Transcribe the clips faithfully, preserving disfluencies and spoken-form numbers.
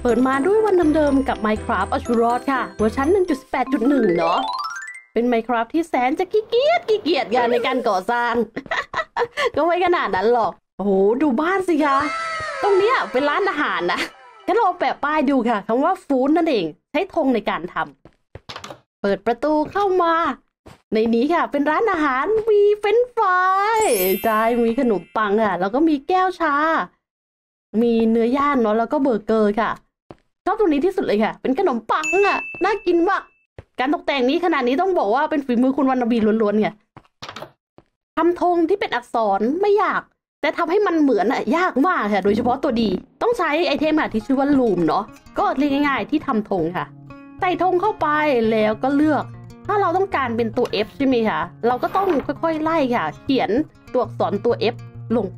เปิดมาด้วยวันเดิมๆกับ Minecraft เอาชีวิตรอดค่ะเวอร์ชัน หนึ่งจุดสิบแปดจุดหนึ่ง เนาะเป็น Minecraft ที่แสนจะขี้เกียจขี้เกียจกันในการก่อสร้าง ก็ไม่ขนาดนั้นหรอกโอ้โหดูบ้านสิคะตรงนี้เป็นร้านอาหารนะก็เราแปะป้ายดูค่ะคำว่าฟู้ดนั่นเองใช้ธงในการทำเปิดประตูเข้ามาในนี้ค่ะเป็นร้านอาหารมีเฟรนช์ฟรายใช่มีขนมปังค่ะแล้วก็มีแก้วชามีเนื้อย่างเนาะแล้วก็เบอร์เกอร์ค่ะชอบตรงนี้ที่สุดเลยค่ะเป็นขนมปังอ่ะน่ากินมากการตกแต่งนี้ขนาดนี้ต้องบอกว่าเป็นฝีมือคุณวรรณบีล้วนๆค่ะทำธงที่เป็นอักษรไม่ยากแต่ทำให้มันเหมือนอ่ะยากมากค่ะโดยเฉพาะตัวดีต้องใช้ไอเทมค่ะที่ชื่อว่าลูมเนาะก็เรียกง่ายๆที่ทำธงค่ะใส่ธงเข้าไปแล้วก็เลือกถ้าเราต้องการเป็นตัว F ใช่ไหมคะเราก็ต้องค่อยๆไล่ค่ะเขียนตัวอักษรตัว F ลงไป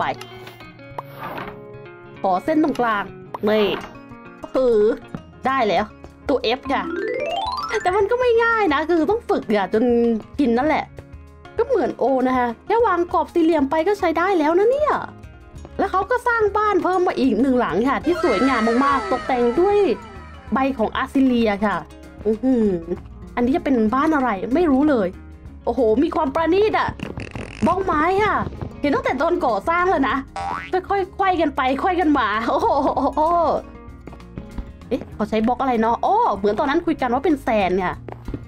ขอเส้นตรงกลางไม่ปือได้แล้วตัว F ค่ะแต่มันก็ไม่ง่ายนะคือต้องฝึกค่ะจนกินนั่นแหละก็เหมือนโอนะคะแค่วางกรอบสี่เหลี่ยมไปก็ใช้ได้แล้วนะเนี่ยแล้วเขาก็สร้างบ้านเพิ่มมาอีกหนึ่งหลังค่ะที่สวยงามมากๆตกแต่งด้วยใบของอาร์ซิเลียค่ะอือหืออันนี้จะเป็นบ้านอะไรไม่รู้เลยโอ้โหมีความประณีตอะบล็อกไม้ค่ะเห็นตั้งแต่ตอนก่อสร้างแล้วนะค่อยๆไขว้กันไปไขว้กันมาโอ้โหเอ๊ะเขาใช้บล็อกอะไรเนาะโอ้เหมือนตอนนั้นคุยกันว่าเป็นแซนเนี่ย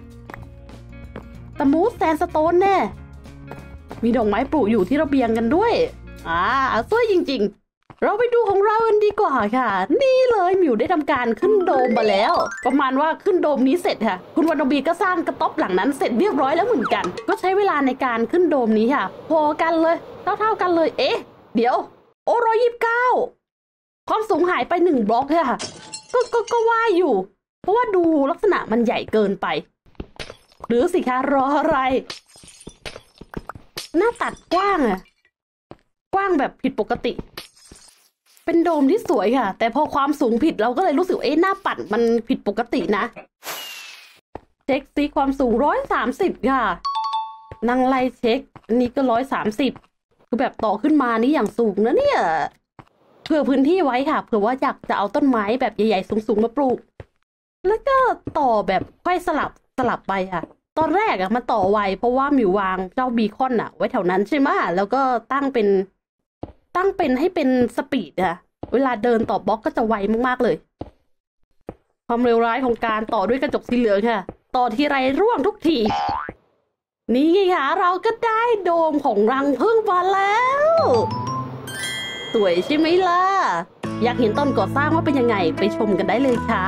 ตะมูสแซนสโตนแน่มีดอกไม้ปลูกอยู่ที่ระเบียงกันด้วยอ่าสวยจริงๆเราไปดูของเรากันดีกว่าค่ะนี่เลยหมิวได้ทำการขึ้นโดมมาแล้วประมาณว่าขึ้นโดมนี้เสร็จค่ะคุณวรรณบีก็สร้างกระต๊อบหลังนั้นเสร็จเรียบร้อยแล้วเหมือนกันก็ใช้เวลาในการขึ้นโดมนี้ค่ะพอกันเลยเท่าๆกันเลยเอ๊ะเดี๋ยวโอ้ร้อยยี่สิบเก้าความสูงหายไปหนึ่งบล็อกค่ะก็ก็ก็ว่าอยู่เพราะว่าดูลักษณะมันใหญ่เกินไปหรือสิคะรออะไรหน้าตัดกว้างอะกว้างแบบผิดปกติเป็นโดมที่สวยค่ะแต่พอความสูงผิดเราก็เลยรู้สึกเอ๊ะหน้าปัดมันผิดปกตินะเช็คซิความสูงร้อยสามสิบค่ะนั่งไล่เช็คอันนี้ก็ร้อยสามสิบคือแบบต่อขึ้นมานี่อย่างสูงนะเนี่ยเผื่อพื้นที่ไว้ค่ะเผื่อว่าอยากจะเอาต้นไม้แบบใหญ่ๆสูงๆมาปลูกแล้วก็ต่อแบบค่อยสลับสลับไปค่ะตอนแรกอะมันต่อไวเพราะว่ามิววางเจ้าบีคอนอะไว้แถวนั้นใช่ไหมแล้วก็ตั้งเป็นตั้งเป็นให้เป็นสปีดอะเวลาเดินต่อบล็อกก็จะไวมากๆเลยความเร็วร้ายของการต่อด้วยกระจกสีเหลืองค่ะต่อทีไรร่วงทุกทีนี่ค่ะเราก็ได้โดมของรังผึ้งมาแล้วสวยใช่ไหมล่ะอยากเห็นตอนก่อสร้างว่าเป็นยังไงไปชมกันได้เลยค่ะ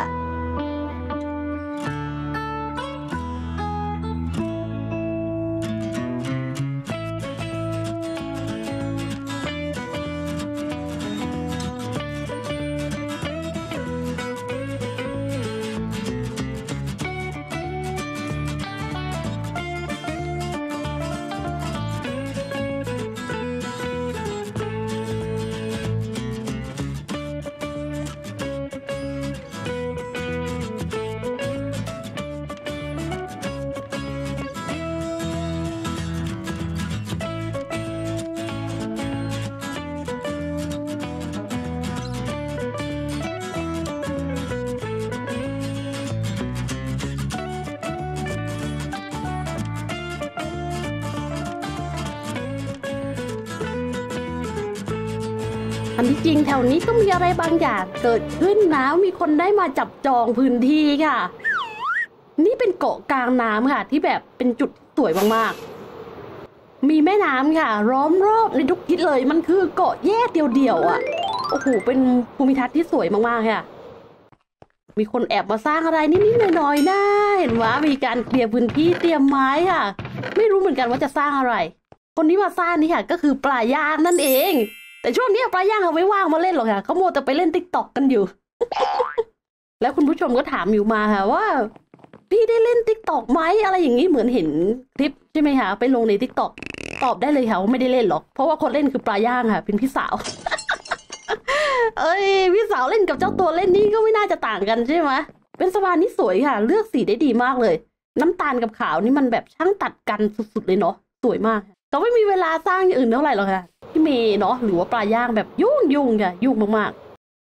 อันที่จริงแถวนี้ก็มีอะไรบางอย่างเกิดขึ้นนะมีคนได้มาจับจองพื้นที่ค่ะนี่เป็นเกาะกลางน้ำค่ะที่แบบเป็นจุดสวยมากๆมีแม่น้ำค่ะล้อมรอบในทุกทิศเลยมันคือเกาะแยกเดียวๆอ่ะโอ้โหเป็นภูมิทัศน์ที่สวยมากๆค่ะมีคนแอบมาสร้างอะไรนิดๆหน่อยๆนะเห็นว่ามีการเคลียร์พื้นที่เตรียมไม้ค่ะไม่รู้เหมือนกันว่าจะสร้างอะไรคนที่มาสร้างนี่ค่ะก็คือปลาย่างนั่นเองแต่ช่วงนี้ปลาย่างเขาไม่ว่างมาเล่นหรอกค่ะเขาโมแต่ไปเล่นติ๊กต็อกกันอยู่ แล้วคุณผู้ชมก็ถามอยู่มาค่ะว่าพี่ได้เล่นติ๊กต็อกไหมอะไรอย่างนี้เหมือนเห็นคลิปใช่ไหมคะไปลงในติ๊กต็อกตอบได้เลยค่ะว่าไม่ได้เล่นหรอกเพราะว่าคนเล่นคือปลาย่างค่ะเป็นพี่สาว เอ้ยพี่สาวเล่นกับเจ้าตัวเล่นนี่ก็ไม่น่าจะต่างกันใช่ไหมเป็นสะพานที่สวยค่ะเลือกสีได้ดีมากเลยน้ำตาลกับขาวนี่มันแบบช่างตัดกันสุดๆเลยเนาะสวยมากแต่ไม่มีเวลาสร้างอย่างอื่นเท่าไหร่หรอกค่ะพี่เมย์เนาะหรือว่าปลาย่างแบบยุ่งยุ่งค่ะยุ่งมาก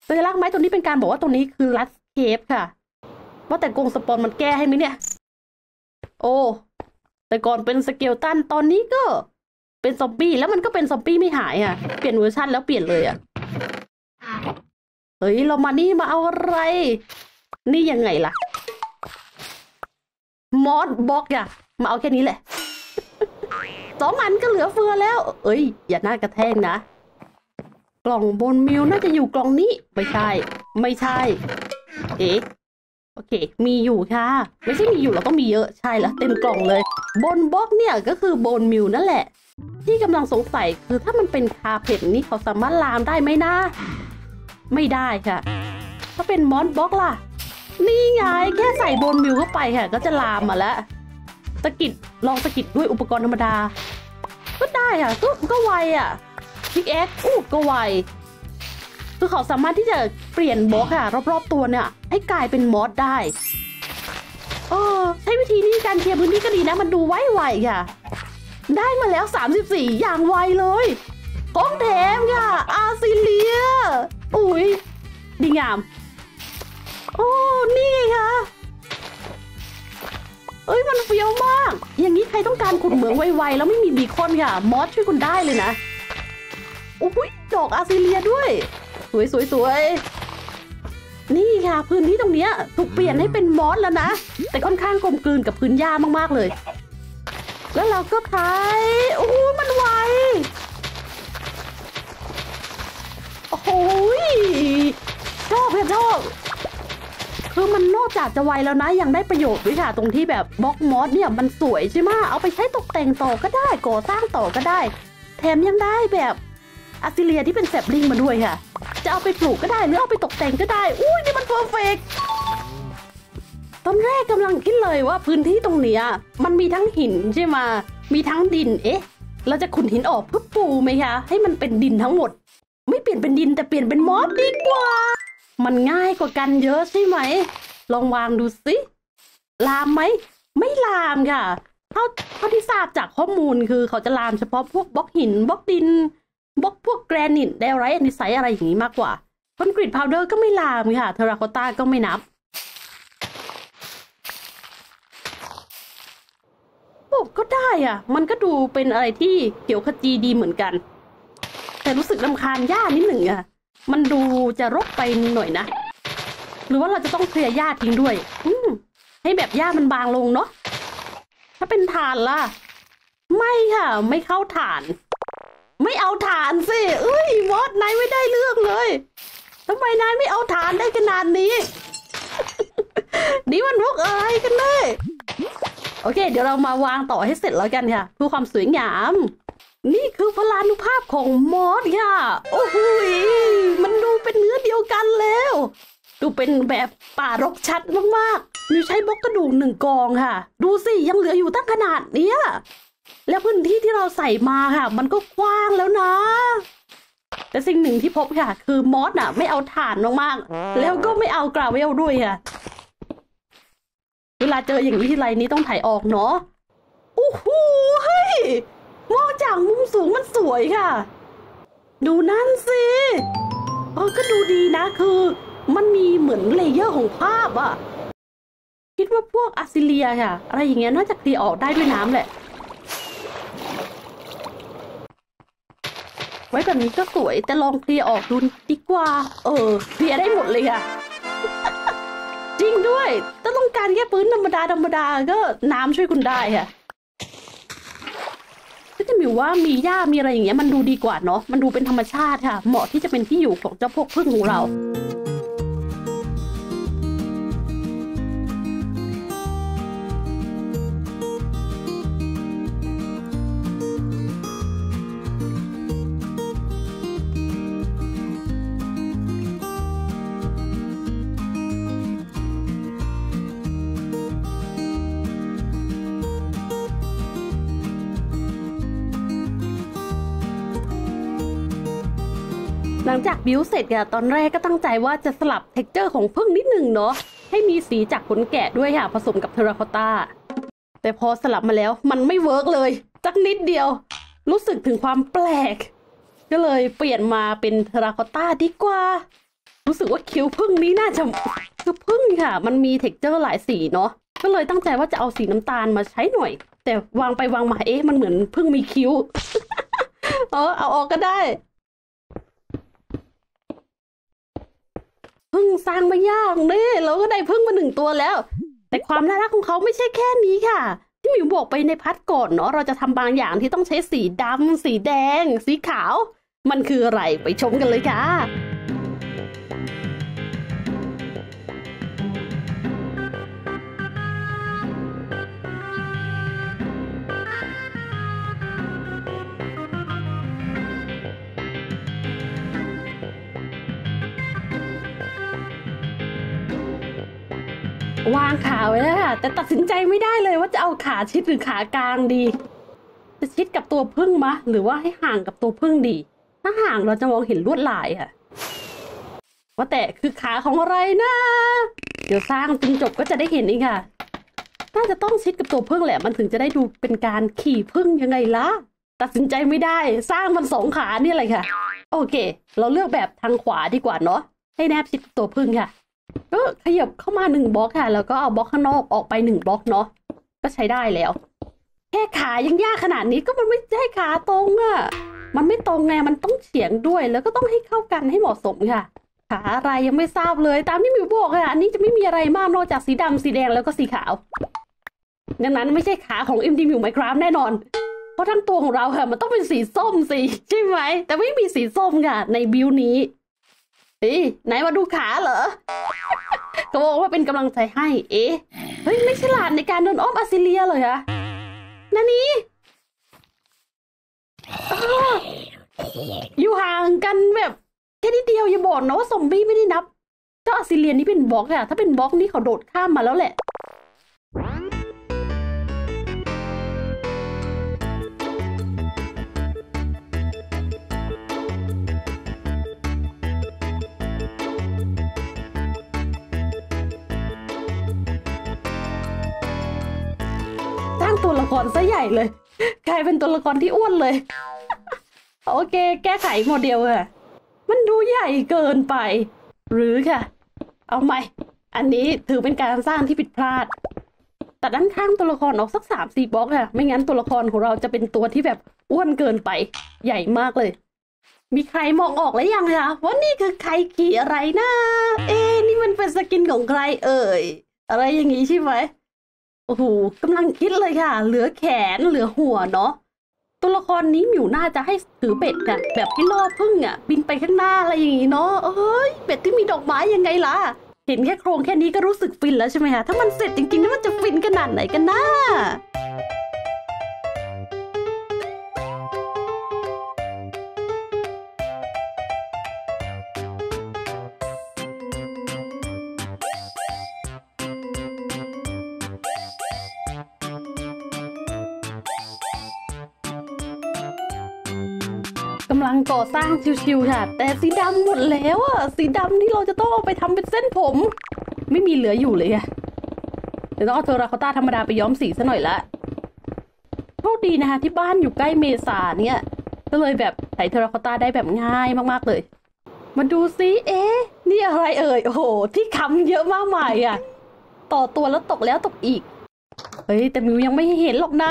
สัญลักษณ์ไม้ตรงนี้เป็นการบอกว่าตรงนี้คือลัดเคปค่ะว่าแต่กรงสปอนมันแก้ให้ไหมเนี่ยโอ้แต่ก่อนเป็นสเกลตันตอนนี้ก็เป็นซอมบี้แล้วมันก็เป็นซอมบี้ไม่หายอ่ะเปลี่ยนเวอร์ชันแล้วเปลี่ยนเลยอ่ะเฮ้ยเรามานี่มาเอาอะไรนี่ยังไงล่ะมอสบล็อกอะมาเอาแค่นี้แหละสองอันก็เหลือเฟือแล้วเอ้ยอย่าหน้ากระแทกนะกล่องบนมิวน่าจะอยู่กล่องนี้ไม่ใช่ไม่ใช่เอ๊ะโอเคมีอยู่ค่ะไม่ใช่มีอยู่เราต้องมีเยอะใช่แล้วเต็มกล่องเลยบนบล็อกเนี่ยก็คือบนมิวนั่นแหละที่กำลังสงสัยคือถ้ามันเป็นคาเพดนี่เขาสามารถลามได้ไหมนะไม่ได้ค่ะถ้าเป็นมอสบล็อกล่ะนี่ไงแค่ใส่บนมิวเข้าไปค่ะก็จะลามมาแล้วสกิดลองสกิดด้วยอุปกรณ์ธรรมดาก็ได้ค่ะก็ก็ไวอ่ะพิกแอคอู้ก็ไวคือเขาสามารถที่จะเปลี่ยนบล็อกค่ะรอบๆตัวเนี่ยให้กลายเป็นมอสได้เออใช้วิธีนี้การเคลียร์พื้นที่ก็ดีนะมันดูไวๆค่ะได้มาแล้วสามสิบสี่อย่างไวเลยของแถมค่ะอาซิเลียอุ้ยดีงามโอ้นี่ไงคะเอ้ยมันเฟี้ยวมากอย่างนี้ใครต้องการขุดเหมืองไวๆแล้วไม่มีบีคอนค่ะมอสช่วยคุณได้เลยนะโอ้ยดอกอาซิเลียด้วยสวยสวยสวยนี่ค่ะพื้นที่ตรงนี้ถูกเปลี่ยนให้เป็นมอสแล้วนะแต่ค่อนข้างกลมกลืนกับพื้นหญ้ามากๆเลยแล้วเราก็ใช้โอ้มันไวโอ้โหชอบค่ะชอบคือมันนอกจากจะไวแล้วนะยังได้ประโยชน์ด้วยค่ะตรงที่แบบบล็อกมอสเนี่ยมันสวยใช่ไหมเอาไปใช้ตกแต่งต่อก็ได้ก่อสร้างต่อก็ได้แถมยังได้แบบอาซิเลียที่เป็นแซปลิงมาด้วยค่ะจะเอาไปปลูกก็ได้หรือเอาไปตกแต่งก็ได้อุ้ยนี่มันเพอร์เฟกต์ตอนแรกกำลังคิดเลยว่าพื้นที่ตรงเนี้ยมันมีทั้งหินใช่ไหมมีทั้งดินเอ๊ะเราจะขุดหินออกเพื่อปูไหมคะให้มันเป็นดินทั้งหมดไม่เปลี่ยนเป็นดินแต่เปลี่ยนเป็นมอสดีกว่ามันง่ายกว่ากันเยอะใช่ไหมลองวางดูสิลามไหมไม่ลามค่ะเท่าเท่าที่ทราบจากข้อมูลคือเขาจะลามเฉพาะพวกบล็อกหินบล็อกดินบล็อกพวกแกรนิตไดไรท์นิสัยอะไรอย่างนี้มากกว่าคอนกรีตพาวเดอร์ก็ไม่ลามค่ะเทราโคต้าก็ไม่นับโอ้ก็ได้อ่ะมันก็ดูเป็นอะไรที่เขียวขจีดีเหมือนกันแต่รู้สึกรำคาญหญ้านิดหนึ่งอ่ะมันดูจะรกไปหน่อยนะหรือว่าเราจะต้องเคลียร์หญ้าทิ้งด้วยอืมให้แบบหญ้ามันบางลงเนาะถ้าเป็นถ่านล่ะไม่ค่ะไม่เข้าถ่านไม่เอาถ่านสิเอ้ยมอสนายไม่ได้เรื่องเลยทำไมนายไม่เอาถ่านได้ขนาดนี้ นี่มันพวกอะไรกันเลยโอเคเดี๋ยวเรามาวางต่อให้เสร็จแล้วกันค่ะเพื่อความสวยงามนี่คือพลานุภาพของมอสค่ะโอ้โหมันดูเป็นเนื้อเดียวกันแล้วดูเป็นแบบป่ารกชัดมากๆมีใช้บล็อกกระดูกหนึ่งกองค่ะดูสิยังเหลืออยู่ตั้งขนาดเนี้ยแล้วพื้นที่ที่เราใส่มาค่ะมันก็กว้างแล้วนะแต่สิ่งหนึ่งที่พบค่ะคือมอสน่ะไม่เอาถ่านมากๆแล้วก็ไม่เอากราเวลด้วยค่ะเวลาเจออย่างนี้ทีไรนี้ต้องถ่ายออกเนาะโอ้โหเฮ้ยมองจากมุมสูงมันสวยค่ะดูนั่นสิเออก็ดูดีนะคือมันมีเหมือนเลเยอร์ของภาพอะคิดว่าพวกอาซิเลียค่ะอะไรอย่างเงี้ยน่าจะเคลียร์ออกได้ด้วยน้ำแหละไว้แบบนี้ก็สวยแต่ลองเคลียร์ออกดูดีกว่าเออเคลียร์ได้หมดเลยค่ะ จริงด้วยถ้าต้องการแค่พื้นธรรมดาธรรมดาก็น้ำช่วยคุณได้ค่ะก็จะมีว่ามีหญ้ามีอะไรอย่างเงี้ยมันดูดีกว่าเนาะมันดูเป็นธรรมชาติค่ะเหมาะที่จะเป็นที่อยู่ของเจ้าพวกผึ้งของเรา หลังจากบิวเสร็จอะตอนแรกก็ตั้งใจว่าจะสลับเท็กเจอร์ของผึ้งนิดหนึ่งเนาะให้มีสีจากขนแกะด้วยค่ะผสมกับเทราโคต้าแต่พอสลับมาแล้วมันไม่เวิร์กเลยสักนิดเดียวรู้สึกถึงความแปลกก็เลยเปลี่ยนมาเป็นเทราโคต้าดีกว่ารู้สึกว่าคิ้วพึ่งนี้น่าจะคือพึ่งค่ะมันมีเท็กเจอร์หลายสีเนาะก็เลยตั้งใจว่าจะเอาสีน้ำตาลมาใช้หน่อยแต่วางไปวางมาเอ๊ะมันเหมือนพึ่งมีคิ้ว เออเอาออกก็ได้พึ่งสร้างไม่ยากเนี่ยเราก็ได้พึ่งมาหนึ่งตัวแล้วแต่ความน่ารักของเขาไม่ใช่แค่นี้ค่ะที่หมิวบอกไปในพัดก่อนเนาะเราจะทำบางอย่างที่ต้องใช้สีดำสีแดงสีขาวมันคืออะไรไปชมกันเลยค่ะวางขาไว้แล้วค่ะแต่ตัดสินใจไม่ได้เลยว่าจะเอาขาชิดหรือขากลางดีจะชิดกับตัวพึ่งมะหรือว่าให้ห่างกับตัวพึ่งดีถ้าห่างเราจะมองเห็นลวดลายค่ะว่าแต่คือขาของอะไรนะเดี๋ยวสร้างจนจบก็จะได้เห็นเองค่ะน่าจะต้องชิดกับตัวพึ่งแหละมันถึงจะได้ดูเป็นการขี่พึ่งยังไงล่ะตัดสินใจไม่ได้สร้างมันสองขานี่เลยค่ะโอเคเราเลือกแบบทางขวาดีกว่าเนาะให้แนบชิดกับตัวพึ่งค่ะก็ขยับเข้ามาหนึ่งบล็อกค่ะแล้วก็เอาบล็อกข้างนอกออกไปหนึ่งบล็อกเนาะก็ใช้ได้แล้วแค่ขายังยากขนาดนี้ก็มันไม่ใช่ขาตรงอะ่ะมันไม่ตรงไงมันต้องเฉียงด้วยแล้วก็ต้องให้เข้ากันให้เหมาะสมค่ะขาอะไรยังไม่ทราบเลยตามที่มิวบอกค่ะอันนี้จะไม่มีอะไรมากนอกจากสีดำสีแดงแล้วก็สีขาวดังนั้นไม่ใช่ขาของ เอ็ม ดี มิว Minecraft แน่นอนเพราะทั้งตัวของเราค่ะมันต้องเป็นสีส้มสิใช่ไหมแต่ไม่มีสีส้มค่ะในบิวนี้เฮ้ยไหนมาดูขาเหรอก็บอกว่าเป็นกำลังใจให้เอ๊ะเฮ้ยไม่ฉลาดในการเดินอ้อมอาซิเลียเลยอะนั่นนี่อยู่ห่างกันแบบแค่นิดเดียวอย่าบอกนะว่าซอมบี้ไม่ได้นับเจ้าอาซิเลียนี่เป็นบล็อกอะถ้าเป็นบล็อกนี่เขาโดดข้ามมาแล้วแหละตัวละครซะใหญ่เลยกลายเป็นตัวละครที่อ้วนเลยโอเคแก้ไขโมเดลค่ะมันดูใหญ่เกินไปหรือค่ะเอาใหม่อันนี้ถือเป็นการสร้างที่ผิดพลาดตัดด้านข้างตัวละครออกสักสามสี่บล็อกค่ะไม่งั้นตัวละครของเราจะเป็นตัวที่แบบอ้วนเกินไปใหญ่มากเลยมีใครมองออกแล้วยังคะว่านี่คือใครขี่อะไรนะเอ๊นี่มันเป็นสกินของใครเอ่ยอะไรอย่างงี้ใช่ไหมโอ้โหกำลังคิดเลยค่ะเหลือแขนเหลือหัวเนาะตัวละครนี้หมิวน่าจะให้ถือเป็ดค่ะแบบที่ล่อพึ่งอ่ะบินไปข้างหน้าอะไรอย่างงี้เนาะเอ้ยเป็ดที่มีดอกไม้ยังไงล่ะเห็นแค่โครงแค่นี้ก็รู้สึกฟินแล้วใช่ไหมคะถ้ามันเสร็จจริงๆนี่มันจะฟินขนาดไหนกันนะกำลังก่อสร้างชิวๆค่ะแต่สีดำหมดแล้วอ่ะสีดำนี่เราจะต้องเอาไปทำเป็นเส้นผมไม่มีเหลืออยู่เลยอะเดี๋ยวต้องเอาเทอราคอต้าธรรมดาไปย้อมสีซะหน่อยละโชคดีนะคะที่บ้านอยู่ใกล้เมษาเนี่ยก็เลยแบบใส่เทอราคอต้าได้แบบง่ายมากๆเลยมาดูซิเอ๊ะนี่อะไรเอ่ยโอ้โหที่ค้ำเยอะมากมายอ่ะต่อตัวแล้วตกแล้วตกอีกเฮ้ยแต่มิวยังไม่เห็นหรอกนะ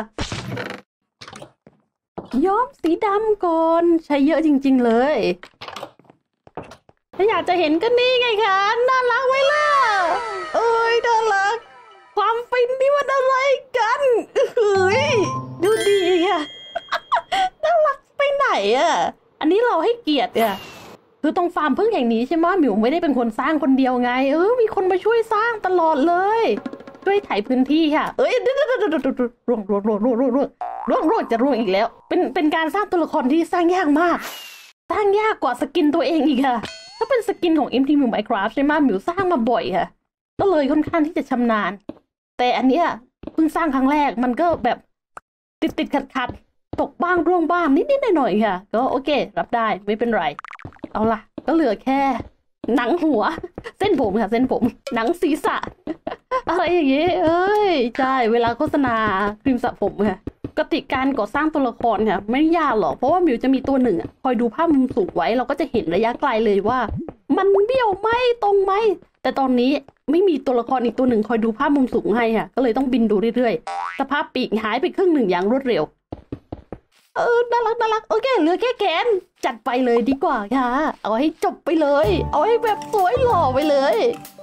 ย้อมสีดำก่อนใช้เยอะจริงๆเลยถ้าอยากจะเห็นก็นี่ไงคะน่ารักไหมล่ะเอ้ยน่ารักความฟินนี่มันอะไรกันเฮ้ยดูดีอ่ะ น่ารักไปไหนอ่ะอันนี้เราให้เกียรติอ่ะคือตรงฟาร์มพึ่งแห่งนี้ใช่ไหมหมิวไม่ได้เป็นคนสร้างคนเดียวไงเออมีคนมาช่วยสร้างตลอดเลยช่วยไถพื้นที่ค่ะเอ้ยร่วงร่วงร่วงร่วงร่วงร่วงร่วงร่วงจะร่วงอีกแล้วเป็นเป็นการสร้างตัวละครที่สร้างยากมากสร้างยากกว่าสกินตัวเองอีกค่ะถ้าเป็นสกินของ เอ็ม ที มิว Minecraft ใช่ไหมหมิวสร้างมาบ่อยค่ะก็เลยค่อนข้างที่จะชำนาญแต่อันเนี้ยเพิ่งสร้างครั้งแรกมันก็แบบติดติดขัดขัดตกบ้างร่วงบ้างนิดนิดหน่อยหน่อยค่ะก็โอเครับได้ไม่เป็นไรเอาล่ะก็เหลือแค่หนังหัวเส้นผมค่ะเส้นผมหนังศีรษะอะไรอย่างเงี้ยเอ้ยใช่เวลาโฆษณาครีมสระผมค่ะกติการก่อสร้างตัวละครค่ะไม่ยากหรอกเพราะว่ามิวจะมีตัวหนึ่งคอยดูภาพมุมสูงไว้เราก็จะเห็นระยะไกลเลยว่ามันเบี้ยวไหมตรงไหมแต่ตอนนี้ไม่มีตัวละครอีกตัวหนึ่งคอยดูภาพมุมสูงให้ค่ะก็เลยต้องบินดูเรื่อยๆสภาพปีกหายไปครึ่งหนึ่งอย่างรวดเร็วเออน่ารักน่ารักโอเคเหลือแค่แขนจัดไปเลยดีกว่าค่ะเอาให้จบไปเลยเอาให้แบบสวยหล่อไปเลย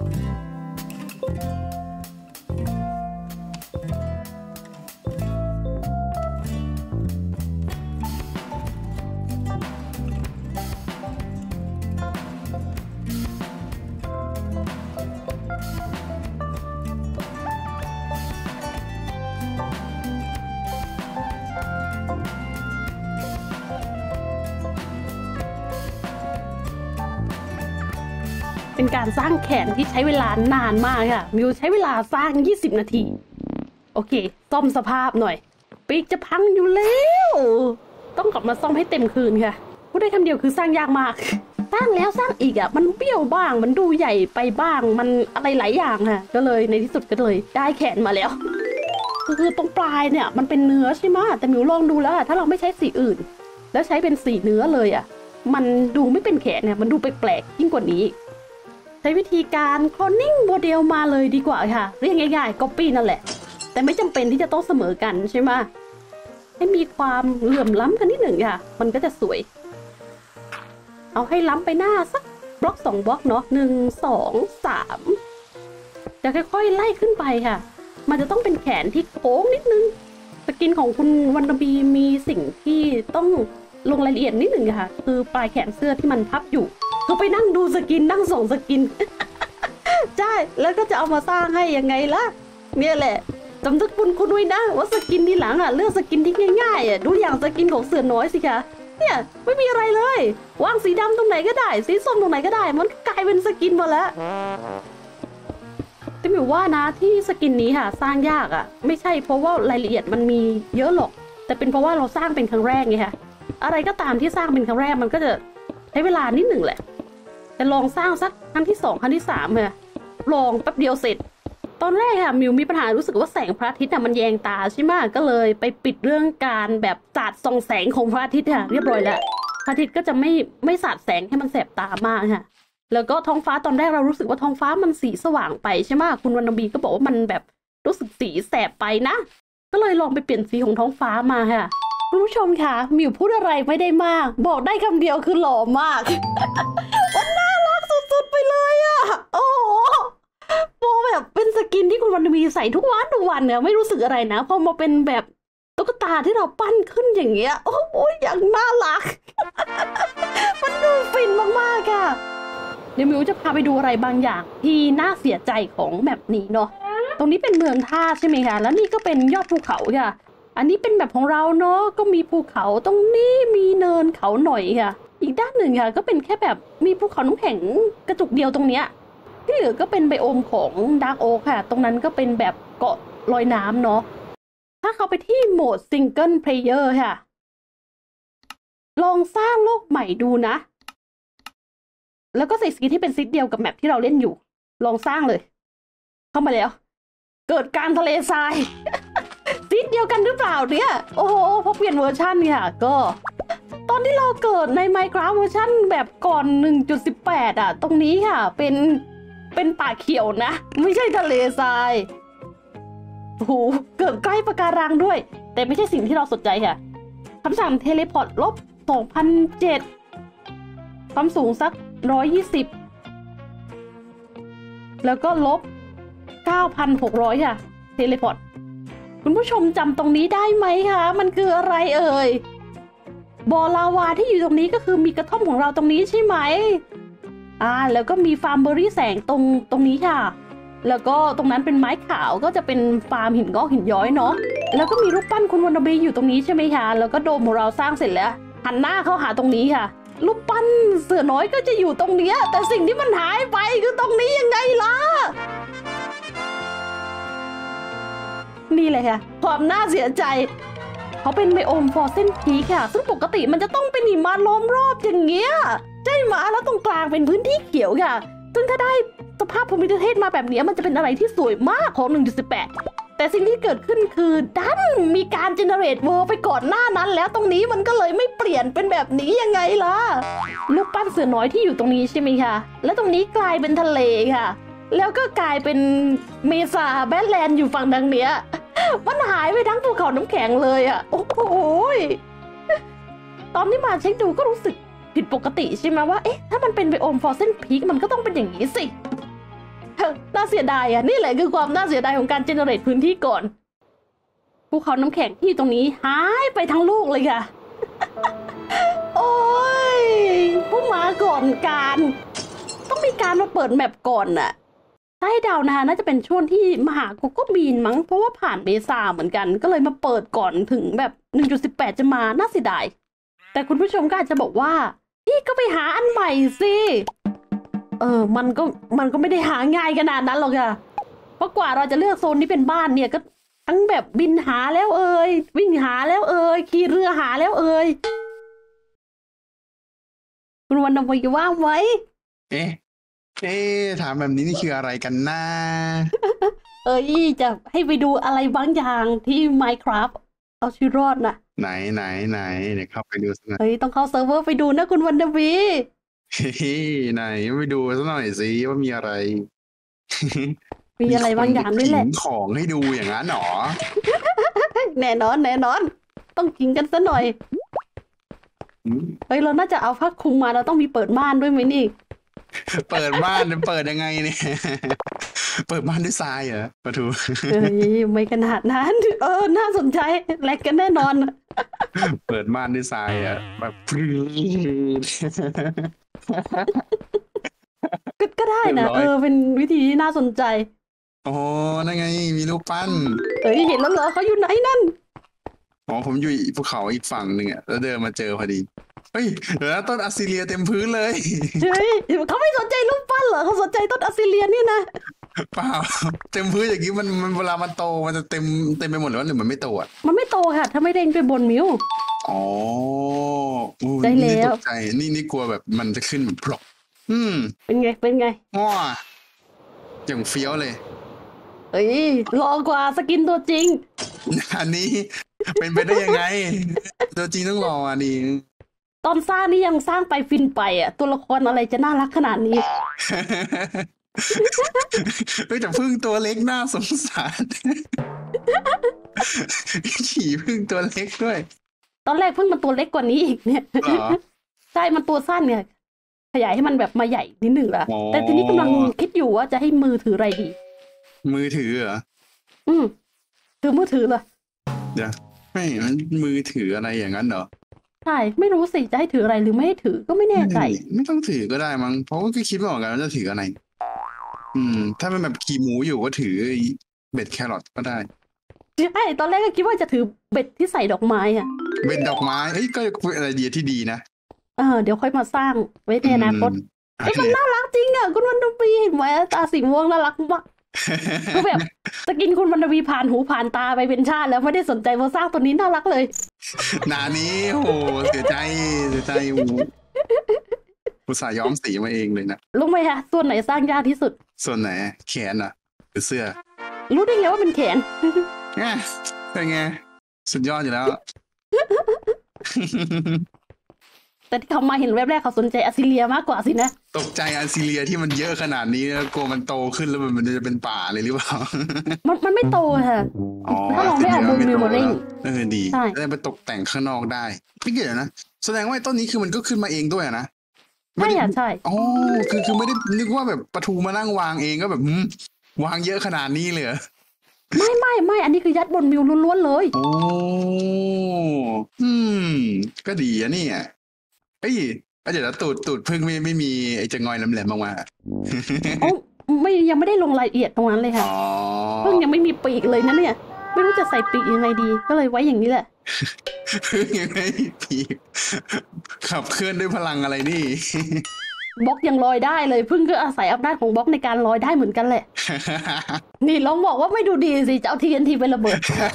เป็นการสร้างแขนที่ใช้เวลานานมากค่ะมิวใช้เวลาสร้างยี่สิบนาทีโอเคซ่อมสภาพหน่อยปีกจะพังอยู่แล้วต้องกลับมาซ่อมให้เต็มคืนค่ะพูดได้คำเดียวคือสร้างยากมากสร้างแล้วสร้างอีกอ่ะมันเบี้ยวบ้างมันดูใหญ่ไปบ้างมันอะไรหลายอย่างค่ะก็เลยในที่สุดก็เลยได้แขนมาแล้วคือตรงปลายเนี่ยมันเป็นเนื้อใช่ไหมแต่มิวลองดูแล้วถ้าเราไม่ใช้สีอื่นแล้วใช้เป็นสีเนื้อเลยอ่ะมันดูไม่เป็นแขนเนี่ยมันดูแปลกๆยิ่งกว่านี้ใช้วิธีการโคลนนิ่งโมเดลมาเลยดีกว่าค่ะเรียกง่ายๆ copy นั่นแหละแต่ไม่จำเป็นที่จะต้องเสมอกันใช่ไหมให้มีความเหลื่อมล้ำกันนิดหนึ่งค่ะมันก็จะสวยเอาให้ล้ำไปหน้าสักบล็อกสองบล็อกเนาะหนึ่งสองสามจะค่อยๆไล่ขึ้นไปค่ะมันจะต้องเป็นแขนที่โค้งนิดนึงสกินของคุณวันนาบีมีสิ่งที่ต้องลงรายละเอียดนิดหนึ่งค่ะคือปลายแขนเสื้อที่มันพับอยู่ก็ไปนั่งดูสกินนั่งส่งสกิน ใช่แล้วก็จะเอามาสร้างให้ยังไงล่ะเนี่ยแหละจำทึกบุญคุณด้วยนะว่าสกินที่หลังอ่ะเลือกสกินที่ง่ายๆอ่ะดูอย่างสกินของเสือน้อยสิคะเนี่ยไม่มีอะไรเลยวางสีดำตรงไหนก็ได้สีส้มตรงไหนก็ได้มันกลายเป็นสกินมาแล้วแต่หมิวว่านะที่สกินนี้ค่ะสร้างยากอ่ะไม่ใช่เพราะว่ารายละเอียดมันมีเยอะหรอกแต่เป็นเพราะว่าเราสร้างเป็นครั้งแรกไงค่ะอะไรก็ตามที่สร้างเป็นครั้งแรกมันก็จะใช้เวลานิดหนึ่งแหละแต่ลองสร้างสักครั้งที่สองครั้งที่สามค่ะลองแป๊บเดียวเสร็จตอนแรกค่ะมิวมีปัญหารู้สึกว่าแสงพระอาทิตย์มันแยงตาใช่ไหมก็เลยไปปิดเรื่องการแบบสาดส่องแสงของพระอาทิตย์ค่ะเรียบร้อยแล้วพระอาทิตย์ก็จะไม่ไม่สาดแสงให้มันแสบตามากค่ะแล้วก็ท้องฟ้าตอนแรกเรารู้สึกว่าท้องฟ้ามันสีสว่างไปใช่ไหมคุณวรรณบีก็บอกว่ามันแบบรู้สึกสีแสบไปนะก็เลยลองไปเปลี่ยนสีของท้องฟ้ามาค่ะคุณผู้ชมค่ะมิวพูดอะไรไม่ได้มากบอกได้คำเดียวคือหล่อมาก มันน่ารักสุดๆไปเลยอะโอ้โหโบแบบเป็นสกินที่คุณวันมีใส่ทุกวันทุกวันเนี่ยไม่รู้สึกอะไรนะพอมาเป็นแบบตุ๊กตาที่เราปั้นขึ้นอย่างเงี้ยโอ้โหอย่างน่ารัก มันดูฟินมากๆค่ะเดี๋ยวมิวจะพาไปดูอะไรบางอย่างที่น่าเสียใจของแบบนี้เนาะตรงนี้เป็นเมืองท่าใช่ไหมคะแล้วนี่ก็เป็นยอดภูเขาค่ะอันนี้เป็นแบบของเราเนาะก็มีภูเขาตรงนี้มีเนินเขาหน่อยค่ะอีกด้านหนึ่งค่ะก็เป็นแค่แบบมีภูเขาน้ำแข็งกระจุกเดียวตรงเนี้ยที่เหลือก็เป็นไบโอมของดาร์กโอ๊คค่ะตรงนั้นก็เป็นแบบเกาะลอยน้ำเนาะถ้าเข้าไปที่โหมดซิงเกิลเพลเยอร์ค่ะลองสร้างโลกใหม่ดูนะแล้วก็ใส่สกินที่เป็นซิดเดียวกับแมปที่เราเล่นอยู่ลองสร้างเลยเข้ามาแล้วเกิดการทะเลทราย ซิดเดียวกันหรือเปล่าเนี่ยโอ้โหพอเปลี่ยนเวอร์ชันค่ะก็ตอนที่เราเกิดใน Minecraft เวอร์ชันแบบก่อน หนึ่งจุดสิบแปด อ่ะตรงนี้ค่ะเป็นเป็นป่าเขียวนะไม่ใช่ทะเลทรายโอ้โหเกิดใกล้ปะการังด้วยแต่ไม่ใช่สิ่งที่เราสนใจค่ะคำสั่งเทเลพอร์ตลบ สองพันเจ็ด ความสูงสักหนึ่งร้อยยี่สิบแล้วก็ลบ เก้าพันหกร้อย ค่ะเทเลพอร์ตคุณผู้ชมจำตรงนี้ได้ไหมคะมันคืออะไรเอ่ยบ่อลาวาที่อยู่ตรงนี้ก็คือมีกระท่อมของเราตรงนี้ใช่ไหมอ่าแล้วก็มีฟาร์มเบอร์รี่แสงตรงตรงนี้ค่ะแล้วก็ตรงนั้นเป็นไม้ขาวก็จะเป็นฟาร์มหินงอกหินย้อยเนาะแล้วก็มีรูปปั้นคุณวันนาบีอยู่ตรงนี้ใช่ไหมคะแล้วก็โดมของเราสร้างเสร็จแล้วหันหน้าเข้าหาตรงนี้ค่ะรูปปั้นเสือน้อยก็จะอยู่ตรงเนี้ยแต่สิ่งที่มันหายไปคือตรงนี้ยังไงล่ะนี่เลยค่ะความน่าเสียใจเขาเป็นไบโอมฟอร์เซนพีค่ะซึ่งปกติมันจะต้องเป็นหิมะล้อมรอบอย่างเงี้ยใช่ไหมแล้วตรงกลางเป็นพื้นที่เขียวค่ะซึ่งถ้าได้สภาพภูมิประเทศมาแบบนี้มันจะเป็นอะไรที่สวยมากของ หนึ่งจุดสิบแปดแต่สิ่งที่เกิดขึ้นคือดันมีการเจเนเรตเวิร์ไปก่อนหน้านั้นแล้วตรงนี้มันก็เลยไม่เปลี่ยนเป็นแบบนี้ยังไงล่ะลูกปั้นเสือน้อยที่อยู่ตรงนี้ใช่ไหมคะแล้วตรงนี้กลายเป็นทะเลค่ะแล้วก็กลายเป็นเมษาแบทแลนด์อยู่ฝั่งดังเนี้ยมันหายไปทั้งภูเขาน้ำแข็งเลยอ่ะโอ้โหตอนที่มาเช็คดูก็รู้สึกผิดปกติใช่ไหมว่าเอ๊ะถ้ามันเป็นไบโอมฟอร์เซนพีคมันก็ต้องเป็นอย่างนี้สิน่าเสียดายอ่ะนี่แหละคือความน่าเสียดายของการเจเนเรตพื้นที่ก่อนภูเขาน้ำแข็งที่ตรงนี้หายไปทั้งลูกเลยค่ะ โอ้ยผู้มาก่อนการต้องมีการมาเปิดแมปก่อนน่ะถ้าให้เดานะคะน่าจะเป็นช่วงที่มหาโกโก้บีนมั้งเพราะว่าผ่านเมษาเหมือนกันก็เลยมาเปิดก่อนถึงแบบ หนึ่งจุดสิบแปด จะมาน่าเสียดายแต่คุณผู้ชมก็อาจจะบอกว่าพี่ก็ไปหาอันใหม่สิเออมันก็มันก็ไม่ได้หาง่ายขนาดนั้นหรอกค่ะเพราะกว่าเราจะเลือกโซนนี้เป็นบ้านเนี่ยก็ทั้งแบบบินหาแล้วเอ่ยวิ่งหาแล้วเอ่ยขี่เรือหาแล้วเอ่ยคุณวันนำไว้ว่างไว้เอ๊ะเอ๊ะถามแบบนี้นี่คืออะไรกันนะเอ้ยจะให้ไปดูอะไรบางอย่างที่ Minecraft เอาชีวิตรอดน่ะไหนไหนไหนเดี๋ยวเข้าไปดูสักหน่อยเฮ้ยต้องเข้าเซิร์ฟเวอร์ไปดูนะคุณวันนวีเฮ้ยไหนไปดูสักหน่อยสิว่ามีอะไรมีอะไรบางอย่างนี่แหละมีของให้ดูอย่างนั้นหรอแน่นอนแน่นอน ต้องกินกันซะหน่อยอืมเฮ้ยเราน่าจะเอาผ้าคลุมมาเราต้องมีเปิดม่านด้วยไหมนี่เปิดบ้านเปิดยังไงเนี่ย เปิดบ้านด้วยทรายเหรอปะทูเฮ้ยไม่ขนาดนั้น เออน่าสนใจแลกกันแน่นอนเปิดบ้านด้วยทรายอ่ะแบบก็ก็ได้นะเรียบร้อยเออเป็นวิธีที่น่าสนใจอ๋อนั่นไงมีรูปปั้นเฮ้ยเห็นแล้วเหรอเขาอยู่ไหนนั่นอ๋อผมอยู่อีกภูเขาอีกฝั่งหนึ่งอ่ะแล้วเดินมาเจอพอดีเฮ้ยเดี๋ยวนะต้นอัสซีเรียเต็มพื้นเลยเฮ้ยเขาไม่สนใจรูปปั้นเหรอเขาสนใจต้นอัสซิเลียนนี่นะเปล่าเต็มพื้นอย่างนี้มันมันเวลามันโตมันจะเต็มเต็มไปหมดเลยหรือมันไม่โตอ่ะมันไม่โตค่ะ ถ้าไม่เด้งไปบนมิวอ๋ออู้ได้แล้วนี่ตกใจนี่นี่กลัวแบบมันจะขึ้นแบบพลอกอืมเป็นไง เป็นไงว้าอย่างเฟี้ยวเลยเฮ้ยรอกว่าสกินตัวจริงอันนี้เป็นไปได้ยังไง ตัวจริงต้องรออันนี้ตอนสร้างนี่ยังสร้างไปฟินไปอ่ะ ตัวละครอะไรจะน่ารักขนาดนี้เฮ้ยแต่พึ่งตัวเล็กน่าสงสาร ขี่พึ่งตัวเล็กด้วยตอนแรกเพิ่งมันตัวเล็กกว่านี้อีกเนี่ยเหรอใช่มันตัวสั้นเนี่ย ขยายให้มันแบบมาใหญ่นิดหนึ่งละอ๋อแต่ทีนี้กำลังคิดอยู่ว่าจะให้มือถืออะไรดีมือถือเหรออืมถือมือถือเลยเดี๋ยวไม่มันมือถืออะไรอย่างนั้นเหรอใช่ไม่รู้สิจะให้ถืออะไรหรือไม่ให้ถือก็ไม่แน่ใจไม่ไม่ต้องถือก็ได้มั้งเพราะว่าก็คิดไม่ออกกันว่าจะถืออะไร อืม ถ้าเป็นแบบขี่หมูอยู่ก็ถือไอ้เบ็ดแครอทก็ได้ใช่ตอนแรกก็คิดว่าจะถือเบ็ดที่ใส่ดอกไม้อ่ะเบ็ดดอกไม้เอ้ยก็เป็นอะไรดีที่ดีนะเออเดี๋ยวค่อยมาสร้างไว้ในอนาคตอืมไอ้ยมันน่ารักจริงอ่ะคุณวันดวีเห็นไหมตาสีม่วงน่ารักมากคือแบบสกินคุณวันดวีผ่านหูผ่านตาไปเป็นชาติแล้วไม่ได้สนใจว่าสร้างตัวนี้น่ารักเลยหนานี้โอ้โหเสียใจเสียใจโอ้โหอุตส่าห์ย้อมสีมาเองเลยนะรู้ไหมคะส่วนไหนสร้างยากที่สุดส่วนไหนแขนอ่ะหรือเสื้อรู้ได้ไงว่าเป็นแขนแง่เป็นไง สุดยอดอยู่แล้วแต่ที่เขามาเห็นแวบแรกเขาสนใจอสซิเลียมากกว่าสินะตกใจอันซีเรียที่มันเยอะขนาดนี้นะกลัวมันโตขึ้นแล้วมันมันจะเป็นป่าเลยหรือเปล่ามันมันไม่โตค่ะอ๋อถ้าเราไม่เอามุมมิวมาเร่งเออดีใช่ได้ไปตกแต่งข้างนอกได้พี่เก๋นะแสดงว่าไอ้ต้นนี้คือมันก็ขึ้นมาเองด้วยอะนะใช่ไม่ได้ค่ะใช่อ๋อคือคือไม่ได้นึกว่าแบบปลาทูมานั่งวางเองก็แบบหืมวางเยอะขนาดนี้เลยเหรอไม่ไม่ไม่อันนี้คือยัดบนมิวล้วนๆเลยโอ้อืม ก็ดีอะเนี่ยเอ้ยเดี๋ยวนะตูดตูดพึ่งไม่ไม่มีไอ้จะงอยแหลมๆมากมาโอ้ไม่ยังไม่ได้ลงรายละเอียดตรงนั้นเลยค่ะอ๋อเพิ่งยังไม่มีปีกเลยนะเนี่ย ไม่รู้จะใส่ปีกยังไงดี ก็เลยไว้อย่างนี้แหละพึ่งยังไงผีขับเคลื่อนด้วยพลังอะไรนี่บล็อกยังลอยได้เลยเพิ่งก็อาศัยอำนาจของบล็อกในการลอยได้เหมือนกันแหละ นี่ลองบอกว่าไม่ดูดีสิจะเอาทีเอ็นทีไประเบิด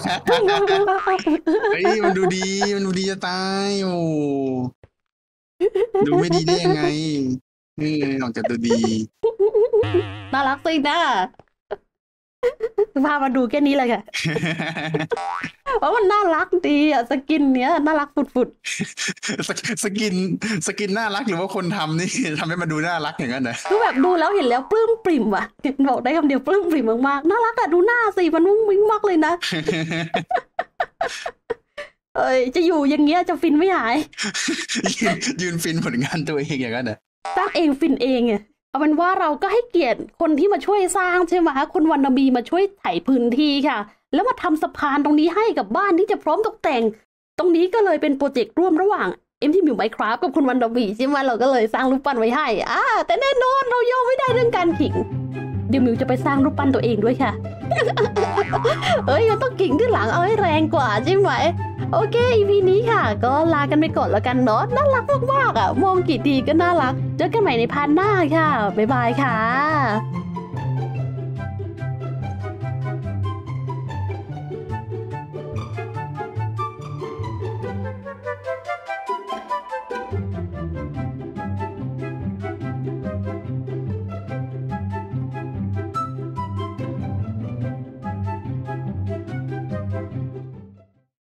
เฮ้ยมันดูดีมันดูดีจะตายโอ้ดูไม่ดีได้ยังไงเออออกจากดูดีน่ารักสินะพามาดูแค่นี้เลยค่ะ เพราะมันน่ารักดีอ่ะสกินเนี้ยน่ารักฝุดสกสกินสกินน่ารักหรือว่าคนทำนี่ ทำให้มันดูน่ารักอย่างนั้นนะๆคือแบบดูแล้วเห็นแล้วปลื้มปริ่มอ่ะบอกได้คำเดียวปลื้มปริ่มมากๆน่ารักอ่ะดูหน้าสิมันมุ้งมิ้งมากเลยนะ เอ้ยจะอยู่อย่างเงี้ยจะฟินไม่หายยืนยืนฟินผลงานตัวเองอย่างนั้นนะสร้างเองฟินเองไงเอาเป็นว่าเราก็ให้เกียรติคนที่มาช่วยสร้างใช่ไหมคะคุณวันนาบีมาช่วยไถพื้นที่ค่ะ แล้วมาทำสะพานตรงนี้ให้กับบ้านที่จะพร้อมตกแต่ง ตรงนี้ก็เลยเป็นโปรเจกต์ร่วมระหว่างเอ็มทีมิวไมค์คราฟกับคุณวันนาบีใช่ไหมเราก็เลยสร้างรูปปั้นไว้ให้อ่าแต่แน่นอนเรายอมไม่ได้เรื่องการขิงเดี๋ยวมิวจะไปสร้างรูปปั้นตัวเองด้วยค่ะ เอ้ยมันต้องกิ่งที่หลังเอาให้แรงกว่าใช่ไหมโอเค อี พี นี้ค่ะ ก็ลากันไปก่อนแล้วกันเนาะน่ารักมากๆอ่ะมองกี่ทีก็น่ารักเจอกันใหม่ในพาร์ทหน้าค่ะบ๊ายบายค่ะ